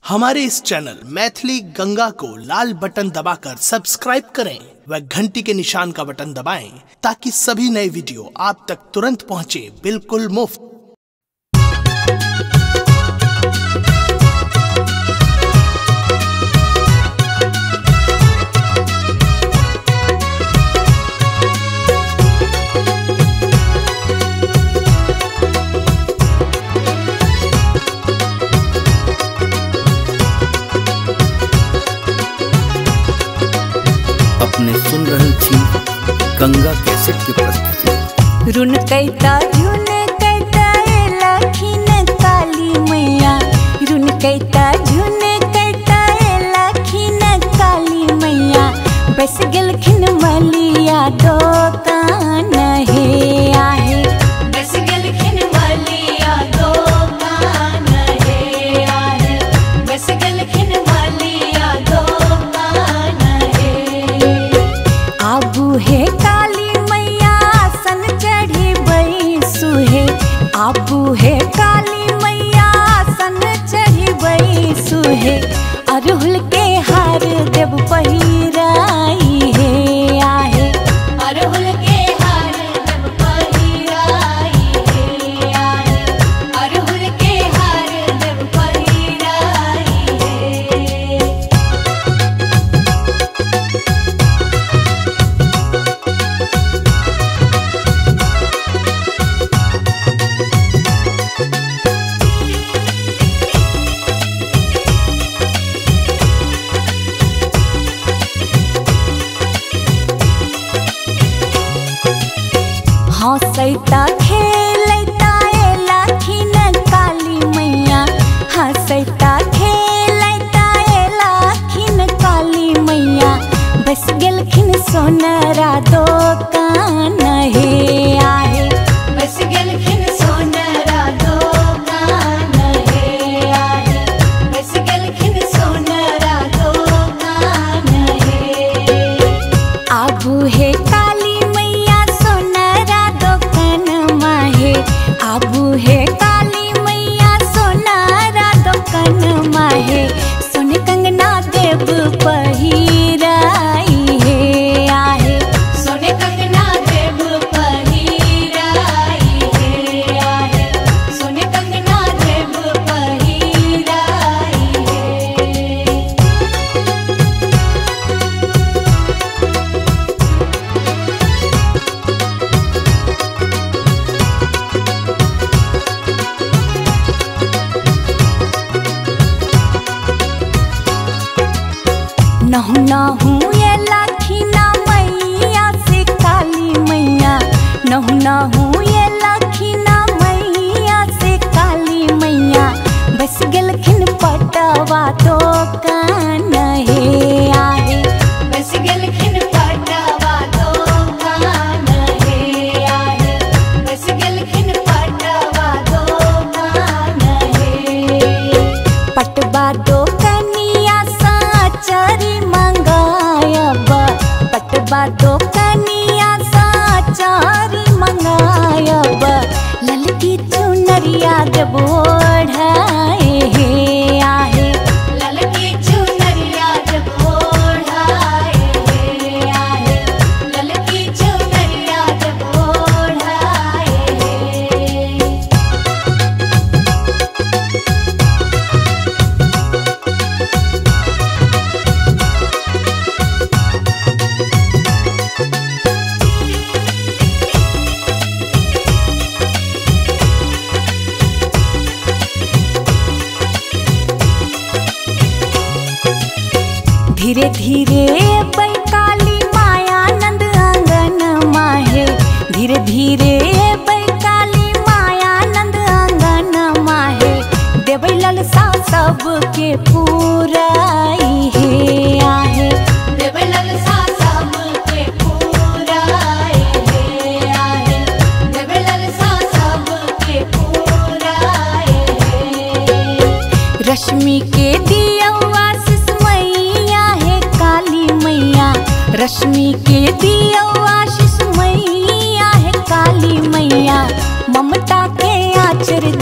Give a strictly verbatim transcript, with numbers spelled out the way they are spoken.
हमारे इस चैनल मैथिली गंगा को लाल बटन दबाकर सब्सक्राइब करें व घंटी के निशान का बटन दबाएं ताकि सभी नए वीडियो आप तक तुरंत पहुंचे बिल्कुल मुफ्त। अपने सुन रही थी गंगा कैसेट की प्रस्तुति। रुन कैता झुन कैता लखीन काली मैया, रुन कैता झुन कैता लखीन काली मैया, बस गेलखिन मलिया दोकान हे आहे, बस गेलखिन मलिया दोकान हे आहे, बस गेलखिन मलिया दोकान हे। आबू हे काली मैया सन चढ़ी बैसु हे, आबू हे काली मैया सन चढ़ी बैसु हे, अरहुल के हार देव पहिराई हे आहे, अरहुल के हार देव पहिराई हे आहे, अरहुल के हार देव पहिराई हे। हंसैता खेलैता लखीन काली मैया, हंसैता खेलैता लखीन काली मैया, बस गेलखिन सोनरा दोकान हे आहे, बस गेलखिन सोनरा दोकान हे आहे, बस गेलखिन सोनरा दोकान हे। आबू हे काली आबू हे काली मैया सोनारा दोकान माहे, सोन कंगना देव पहिराई हे आहे, सोन कंगना देव पहिराई हे आहे, सोन कंगना देव पहिराई हे। नहु नहु ये लखीना मैया से काली मैया, नहु नहु ये लखीना मैया से काली मैया, बस गेलखिन पटवा दोकान हे आहे, बस गेलखिन पटवा दोकान हे आहे, बस गेलखिन पटवा दोकान हे। पटवा दोकनिया साचरी मंगायब, पटवा दोकनिया साचरी मंगायब, ललकी चुनरिया देव ओढ़ाए हे आहे, ललकी चुनरिया देव ओढ़ाए हे आहे, ललकी चुनरिया देव ओढ़ाए हे। धीरे धीरे बैकाली मायानंद आंगन माहे, धीरे धीरे बैकाली मायानंद आंगन माहे, देवै ललसा सबके पूराई हे आहे, देवै ललसा सबके पूराई हे आहे, देवै ललसा सबके पूराई हे। रश्मि के दियौआ रश्मि के दियो आशीष मैया है काली मैया, ममता के आचर